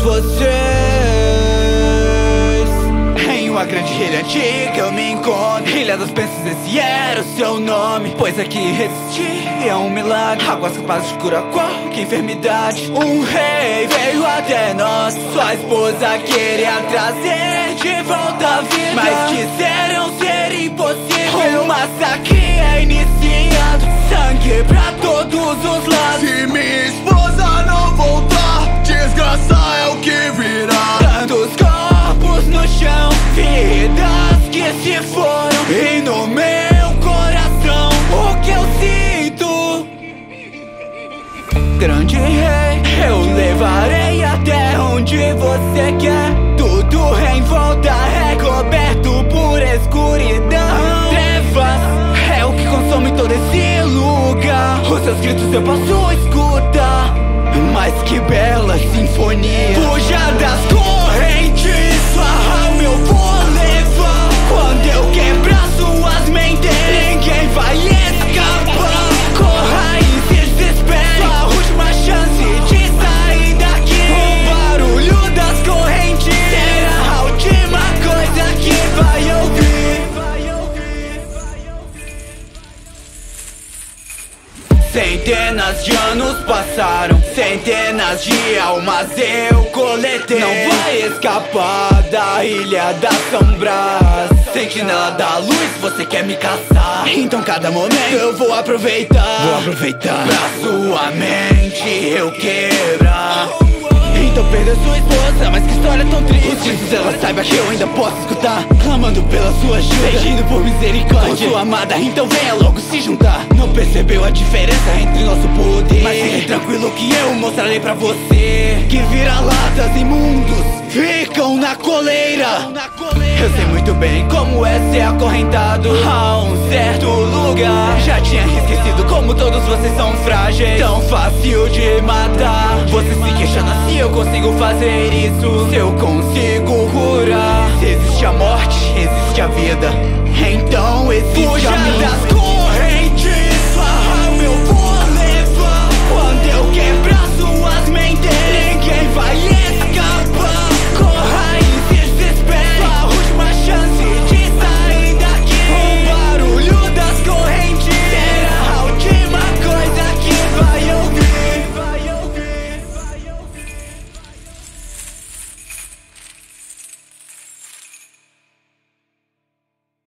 vocês. Em uma grande ilha antiga eu me encontro, Ilha dos Pensos, esse era o seu nome. Pois aqui resistir é um milagre, águas capazes de curar qualquer enfermidade. Um rei veio até nós, sua esposa queria trazer de volta a vida, mas disseram ser impossível. Um massacre é iniciado, sangue pra todos os lados. Se minha esposa não voltar, desgraça é o que virá. Tantos corpos no chão, vidas que se foram, e no meu coração o que eu sinto. Grande rei, eu levarei até onde você quer. Tudo em volta é coberto por escuridão. Trevas é o que consome todo esse lugar. Os seus gritos eu posso escutar, mas que bela sinfonia. Fuja das correntes, sua alma eu vou levar. Quando eu quebrar suas mentes, ninguém vai escapar. Corra e se desespere, sua última chance de sair daqui. O barulho das correntes será a última coisa que vai ouvir. Centenas de anos passaram, centenas de almas eu coletei. Não vai escapar da Ilha das Sombras, sentinela da luz, você quer me caçar. Então cada momento eu vou aproveitar. Pra sua mente eu quebrar. Então perda sua esposa, mas que história tão triste. Os gritos ela saiba que eu ainda posso escutar, clamando pela sua ajuda, pedindo por misericórdia. Com sua amada, então venha logo se juntar. Não percebeu a diferença entre nosso poder, mas fique tranquilo que eu mostrarei pra você que vira-latas imundos ficam na coleira. Eu sei muito bem como é ser acorrentado a um certo lugar. Já tinha esquecido como todos vocês são frágeis, tão fácil de matar. Você se questiona se eu consigo fazer isso, se eu consigo curar. Se existe a morte, existe a vida, então existe a minha.